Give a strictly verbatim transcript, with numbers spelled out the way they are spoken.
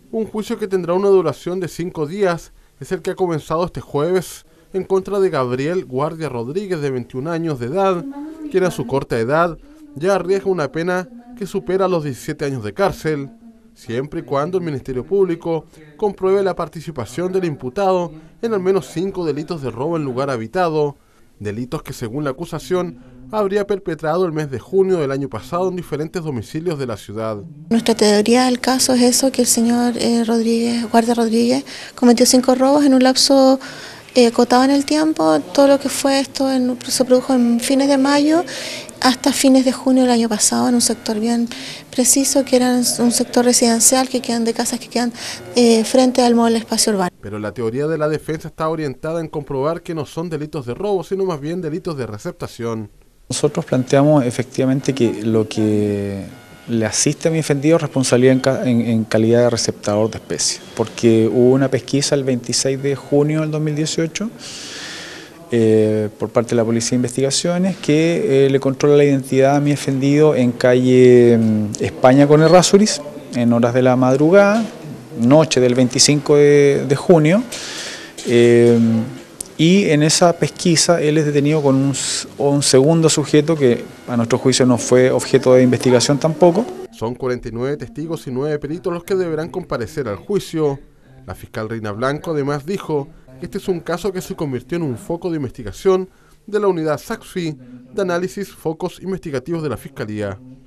Un juicio que tendrá una duración de cinco días es el que ha comenzado este jueves en contra de Gabriel Guardia Rodríguez, de veintiún años de edad, quien a su corta edad ya arriesga una pena que supera los diecisiete años de cárcel, siempre y cuando el Ministerio Público compruebe la participación del imputado en al menos cinco delitos de robo en lugar habitado, delitos que según la acusación habría perpetrado el mes de junio del año pasado en diferentes domicilios de la ciudad. Nuestra teoría del caso es eso, que el señor eh, Rodríguez, Guardia Rodríguez cometió cinco robos en un lapso eh, acotado en el tiempo. Todo lo que fue esto en, se produjo en fines de mayo hasta fines de junio del año pasado, en un sector bien preciso, que era un sector residencial, que quedan de casas que quedan eh, frente al Mall Espacio Urbano. Pero la teoría de la defensa está orientada en comprobar que no son delitos de robo, sino más bien delitos de receptación. Nosotros planteamos efectivamente que lo que le asiste a mi defendido es responsabilidad en, ca en, en calidad de receptador de especies, porque hubo una pesquisa el veintiséis de junio del dos mil dieciocho eh, por parte de la Policía de Investigaciones que eh, le controla la identidad a mi defendido en calle España con Errázuriz, en horas de la madrugada, noche del veinticinco de junio. Eh, Y en esa pesquisa él es detenido con un, un segundo sujeto que a nuestro juicio no fue objeto de investigación tampoco. Son cuarenta y nueve testigos y nueve peritos los que deberán comparecer al juicio. La fiscal Reina Blanco además dijo que este es un caso que se convirtió en un foco de investigación de la unidad SACFI de análisis focos investigativos de la Fiscalía.